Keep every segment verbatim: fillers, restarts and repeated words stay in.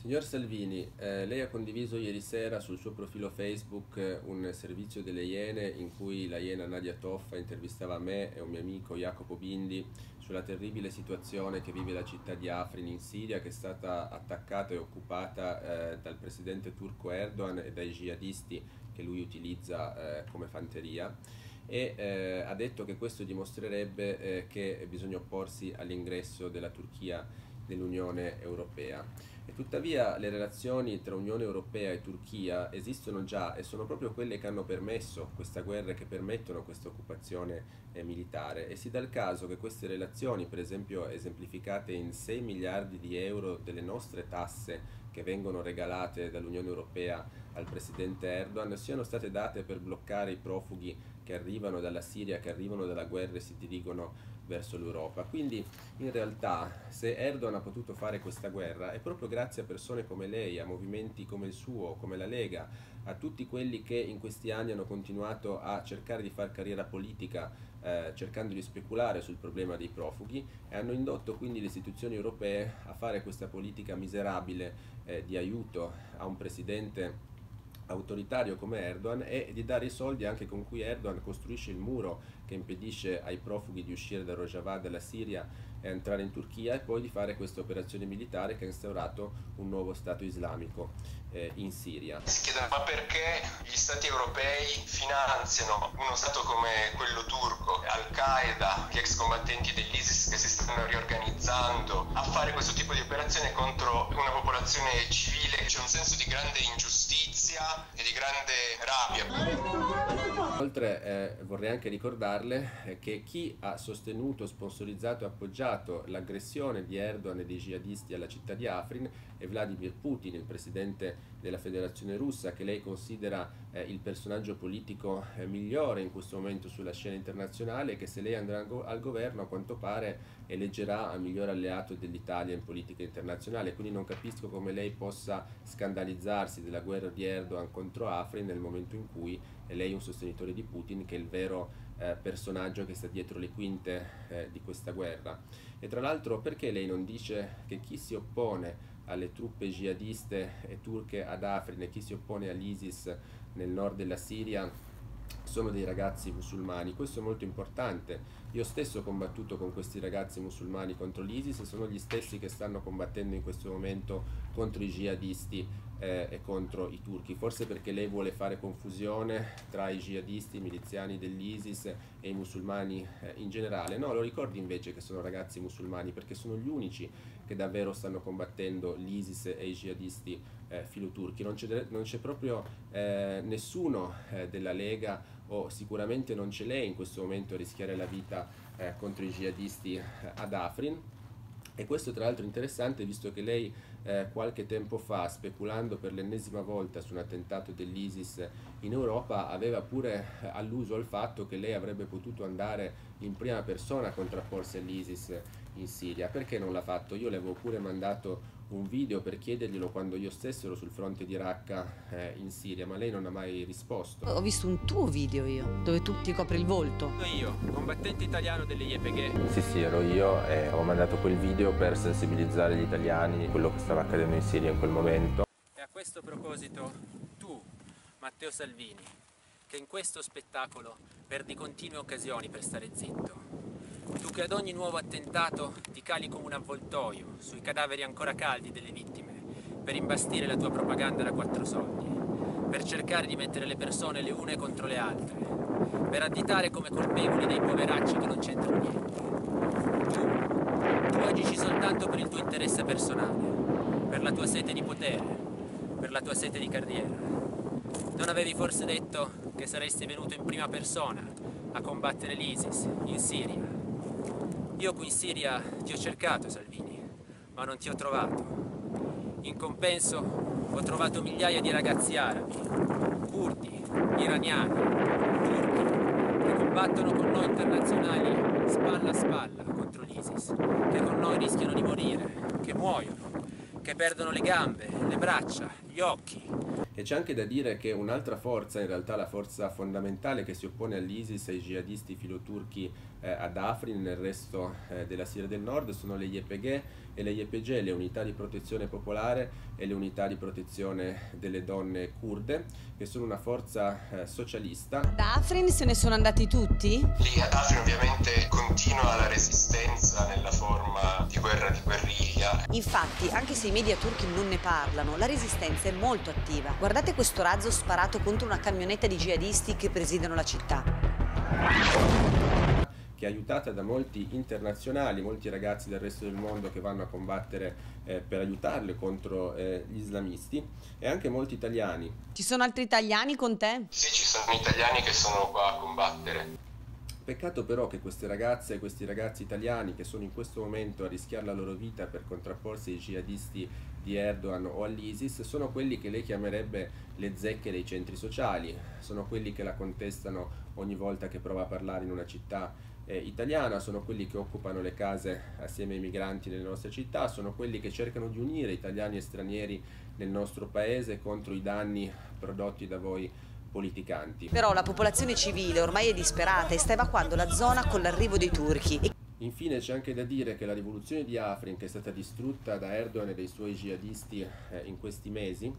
Signor Salvini, eh, lei ha condiviso ieri sera sul suo profilo Facebook eh, un servizio delle Iene in cui la Iena Nadia Toffa intervistava me e un mio amico Jacopo Bindi sulla terribile situazione che vive la città di Afrin in Siria, che è stata attaccata e occupata eh, dal presidente turco Erdogan e dai jihadisti che lui utilizza eh, come fanteria, e eh, ha detto che questo dimostrerebbe eh, che bisogna opporsi all'ingresso della Turchia nell'Unione Europea. E tuttavia le relazioni tra Unione Europea e Turchia esistono già e sono proprio quelle che hanno permesso questa guerra e che permettono questa occupazione eh, militare, e si dà il caso che queste relazioni, per esempio esemplificate in sei miliardi di euro delle nostre tasse che vengono regalate dall'Unione Europea al presidente Erdogan, siano state date per bloccare i profughi che arrivano dalla Siria, che arrivano dalla guerra e si dirigono verso l'Europa. Quindi in realtà, se Erdogan ha potuto fare questa guerra è proprio grazie a persone come lei, a movimenti come il suo, come la Lega, a tutti quelli che in questi anni hanno continuato a cercare di fare carriera politica eh, cercando di speculare sul problema dei profughi, e hanno indotto quindi le istituzioni europee a fare questa politica miserabile eh, di aiuto a un presidente autoritario come Erdogan, e di dare i soldi anche con cui Erdogan costruisce il muro che impedisce ai profughi di uscire da Rojava, dalla Siria, e entrare in Turchia, e poi di fare questa operazione militare che ha instaurato un nuovo Stato islamico eh, in Siria. Si chiedono ma perché gli Stati europei finanziano uno Stato come quello turco, Al-Qaeda, gli ex combattenti dell'ISIS che si stanno riorganizzando, a fare questo tipo di operazione contro una popolazione civile. C'è un senso di grande ingiustizia e di grande rabbia. Inoltre eh, vorrei anche ricordarle eh, che chi ha sostenuto, sponsorizzato e appoggiato l'aggressione di Erdogan e dei jihadisti alla città di Afrin è Vladimir Putin, il presidente della Federazione Russa, che lei considera eh, il personaggio politico eh, migliore in questo momento sulla scena internazionale, e che se lei andrà al governo a quanto pare eleggerà a miglior alleato dell'Italia in politica internazionale. Quindi non capisco come lei possa scandalizzarsi della guerra di Erdogan contro Afrin nel momento in cui è lei un sostenitore di Putin, che è il vero eh, personaggio che sta dietro le quinte eh, di questa guerra. E tra l'altro, perché lei non dice che chi si oppone alle truppe jihadiste e turche ad Afrin e chi si oppone all'ISIS nel nord della Siria sono dei ragazzi musulmani? Questo è molto importante. Io stesso ho combattuto con questi ragazzi musulmani contro l'ISIS, e sono gli stessi che stanno combattendo in questo momento contro i jihadisti eh, e contro i turchi. Forse perché lei vuole fare confusione tra i jihadisti, i miliziani dell'ISIS e i musulmani eh, in generale. No, lo ricordi invece che sono ragazzi musulmani, perché sono gli unici che davvero stanno combattendo l'ISIS e i jihadisti eh, filoturchi. Non c'è, non c'è proprio eh, nessuno eh, della Lega, o sicuramente non c'è lei in questo momento a rischiare la vita eh, contro i jihadisti eh, ad Afrin. E questo tra l'altro è interessante, visto che lei eh, qualche tempo fa, speculando per l'ennesima volta su un attentato dell'ISIS in Europa, aveva pure alluso al fatto che lei avrebbe potuto andare in prima persona a contrapporsi all'ISIS in Siria. Perché non l'ha fatto? Io le avevo pure mandato un video per chiederglielo quando io stesso ero sul fronte di Raqqa eh, in Siria, ma lei non ha mai risposto. Ho visto un tuo video io, dove tu ti copri il volto. Io, combattente italiano delle Y P G. Sì, sì, ero io e ho mandato quel video per sensibilizzare gli italiani di quello che stava accadendo in Siria in quel momento. E a questo proposito, tu, Matteo Salvini, che in questo spettacolo perdi continue occasioni per stare zitto. Tu che ad ogni nuovo attentato ti cali come un avvoltoio sui cadaveri ancora caldi delle vittime per imbastire la tua propaganda da quattro soldi, per cercare di mettere le persone le une contro le altre, per additare come colpevoli dei poveracci che non c'entrano niente. Tu, tu agisci soltanto per il tuo interesse personale, per la tua sete di potere, per la tua sete di carriera. Non avevi forse detto che saresti venuto in prima persona a combattere l'ISIS in Siria? Io qui in Siria ti ho cercato, Salvini, ma non ti ho trovato. In compenso ho trovato migliaia di ragazzi arabi, curdi, iraniani, turchi, che combattono con noi internazionali spalla a spalla contro l'ISIS, che con noi rischiano di morire, che muoiono, che perdono le gambe, le braccia, gli occhi. E c'è anche da dire che un'altra forza, in realtà la forza fondamentale che si oppone all'ISIS e ai jihadisti filoturchi eh, ad Afrin e nel resto eh, della Siria del Nord, sono le Y P G e le Y P G, le unità di protezione popolare e le unità di protezione delle donne kurde, che sono una forza eh, socialista. Ad Afrin se ne sono andati tutti? Lì ad Afrin ovviamente continua la resistenza nella forma di guerra di guerriglia. Infatti, anche se i media turchi non ne parlano, la resistenza è molto attiva. Guardate questo razzo sparato contro una camionetta di jihadisti che presidiano la città. Che è aiutata da molti internazionali, molti ragazzi del resto del mondo che vanno a combattere eh, per aiutarle contro eh, gli islamisti, e anche molti italiani. Ci sono altri italiani con te? Sì, ci sono italiani che sono qua a combattere. Peccato però che queste ragazze e questi ragazzi italiani che sono in questo momento a rischiare la loro vita per contrapporsi ai jihadisti di Erdogan o all'ISIS sono quelli che lei chiamerebbe le zecche dei centri sociali, sono quelli che la contestano ogni volta che prova a parlare in una città eh, italiana, sono quelli che occupano le case assieme ai migranti nelle nostre città, sono quelli che cercano di unire italiani e stranieri nel nostro paese contro i danni prodotti da voi politicanti. Però la popolazione civile ormai è disperata e sta evacuando la zona con l'arrivo dei turchi. Infine c'è anche da dire che la rivoluzione di Afrin, che è stata distrutta da Erdogan e dai suoi jihadisti eh, in questi mesi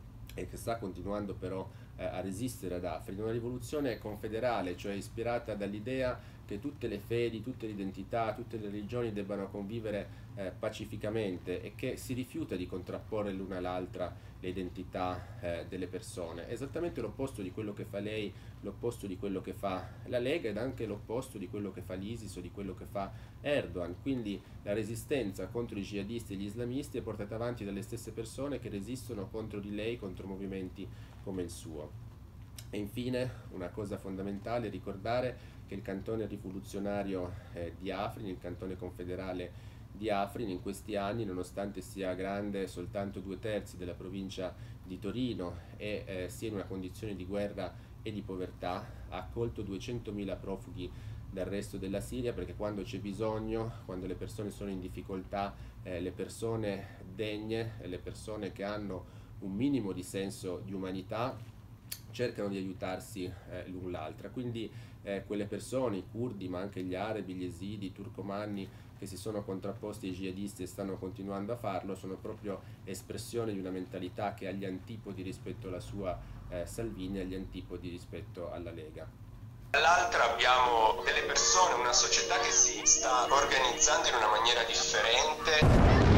e che sta continuando però eh, a resistere ad Afrin, è una rivoluzione confederale, cioè ispirata dall'idea che tutte le fedi, tutte le identità, tutte le religioni debbano convivere eh, pacificamente e che si rifiuta di contrapporre l'una all'altra le identità eh, delle persone. È esattamente l'opposto di quello che fa lei, l'opposto di quello che fa la Lega ed anche l'opposto di quello che fa l'ISIS o di quello che fa Erdogan. Quindi la resistenza contro i jihadisti e gli islamisti è portata avanti dalle stesse persone che resistono contro di lei, contro movimenti come il suo. E infine una cosa fondamentale, ricordare che il cantone rivoluzionario eh, di Afrin, il cantone confederale di Afrin, in questi anni, nonostante sia grande soltanto due terzi della provincia di Torino e eh, sia in una condizione di guerra e di povertà, ha accolto duecentomila profughi dal resto della Siria, perché quando c'è bisogno, quando le persone sono in difficoltà, eh, le persone degne, le persone che hanno un minimo di senso di umanità cercano di aiutarsi eh, l'un l'altra. Quindi eh, quelle persone, i curdi, ma anche gli arabi, gli esidi, i turcomanni che si sono contrapposti ai jihadisti e stanno continuando a farlo, sono proprio espressione di una mentalità che è agli antipodi rispetto alla sua eh, Salvini e agli antipodi rispetto alla Lega. Dall'altra abbiamo delle persone, una società che si sta organizzando in una maniera differente.